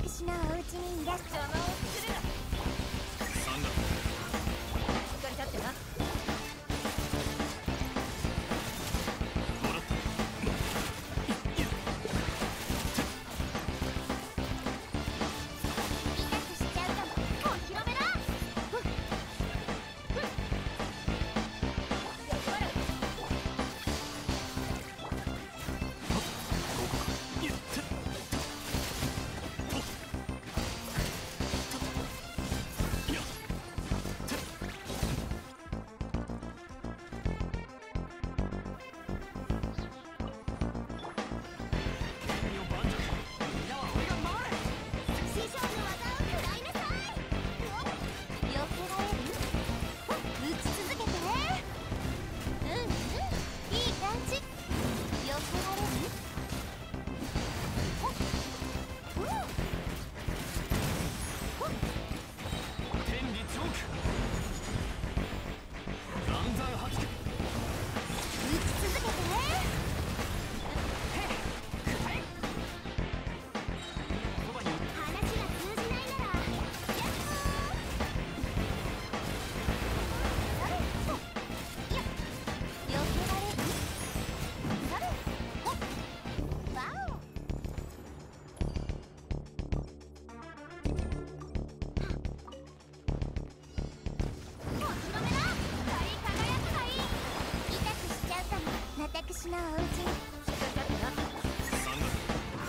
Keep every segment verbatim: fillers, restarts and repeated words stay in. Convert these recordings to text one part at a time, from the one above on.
私のお家にいらっしゃ邪魔をするな。 三月しっかり立ってな。 もらった。 痛くしちゃうかも。お披露目だ。 頑張れ。 いってといやて剣女盤石。みんなは俺が守れ。 師匠の技を食らいなさい。避けられる？打ち続けて。うんうん、いい感じ。避けられる？ほっうんほっ天理チョーク。岩山発球。 打ち続けて。 そばに話が通じないならやっほー。それほっいや避けられる？それほっわお。お披露目だ。光り輝くがいい。痛くしちゃうかも。私のお家に。 しっかり立ってな。 三月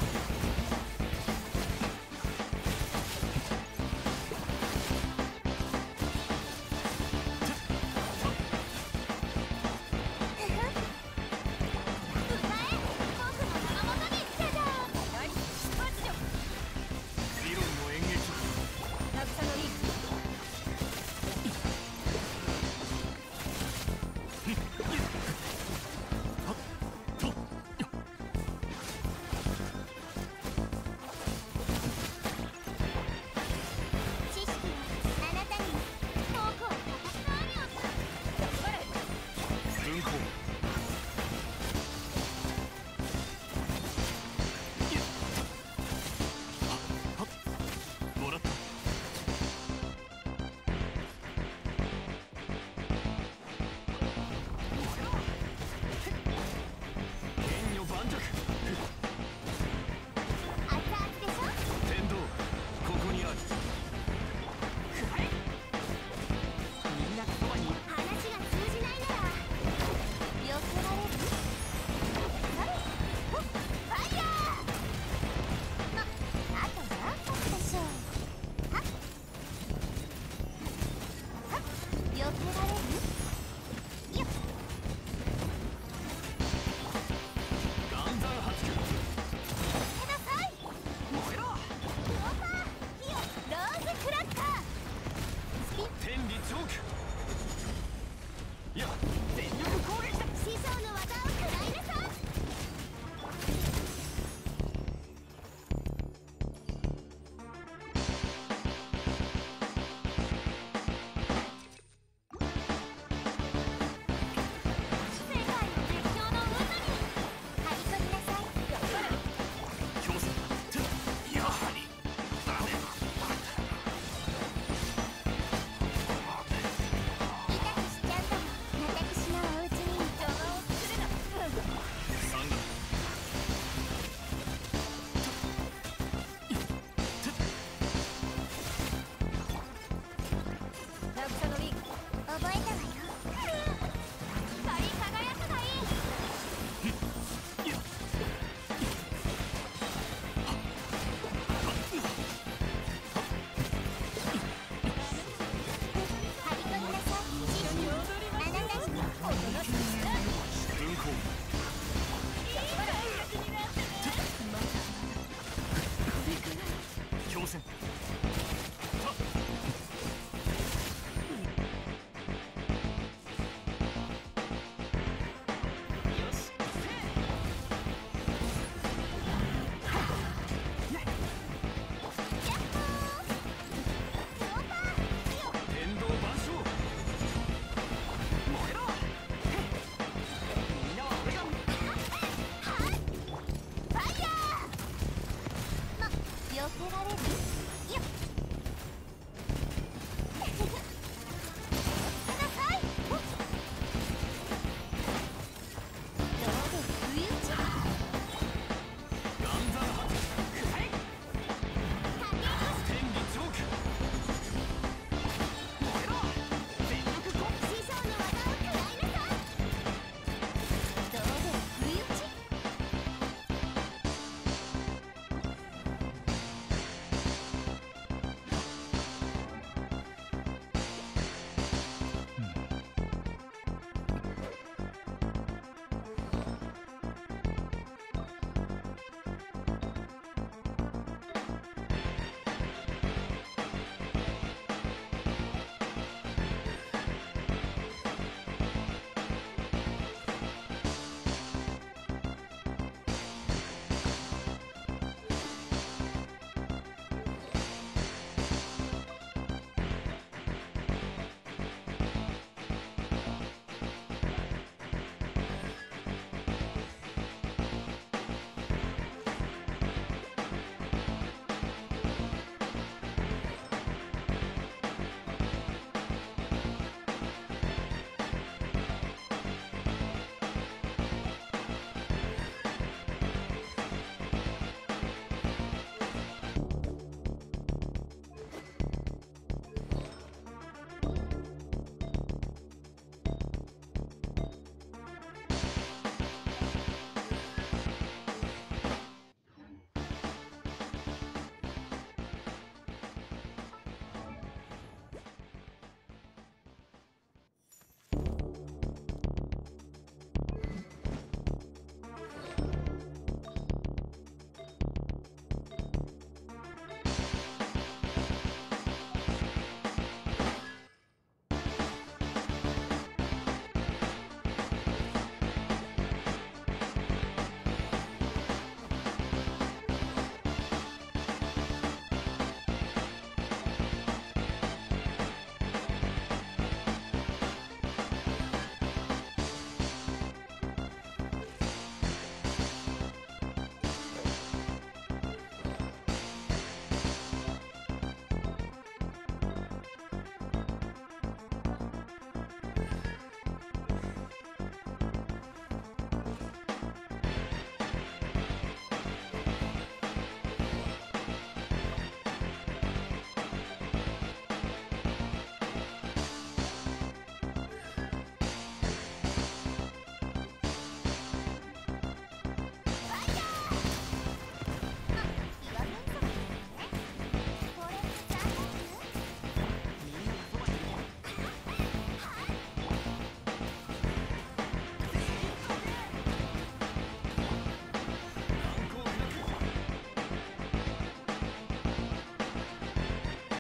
歌え、僕の名のもとにじゃじゃん。 ナイス突如。 理論の演劇。 慰のいい。 はっと知識はあなたにも遠くを叩くアニョン。 頑張れ。 軍港。いやはっはっもらった。剣女盤石。 熱々でしょ。 天道ここにある。みんなそばに。 話が通じないなら避けられる？それほっファイヤー。ま、あと何発でしょう。はっはっ避けられる？よっ岩山発球。 ください。 燃えろ。 ウォーター火をローズクラッカー。スピン天理チョーク。いや全力攻撃だ。 師匠の技を食らいなさい。世界の熱狂の渦に張り込みなさい。 頑張れ。 強制てやはりダメだ。 痛くしちゃうかも。私のお